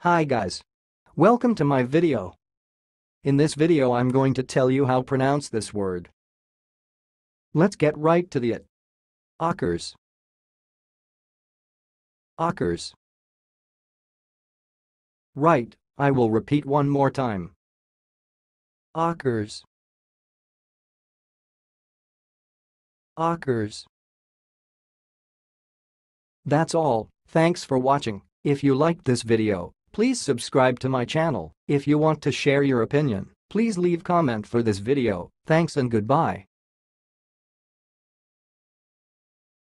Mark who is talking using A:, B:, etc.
A: Hi guys. Welcome to my video. In this video I'm going to tell you how to pronounce this word. Let's get right to it. Aakers. Aakers. Right, I will repeat one more time. Aakers. Aakers. That's all, thanks for watching. If you liked this video, please subscribe to my channel. If you want to share your opinion, please leave comment for this video. Thanks and goodbye.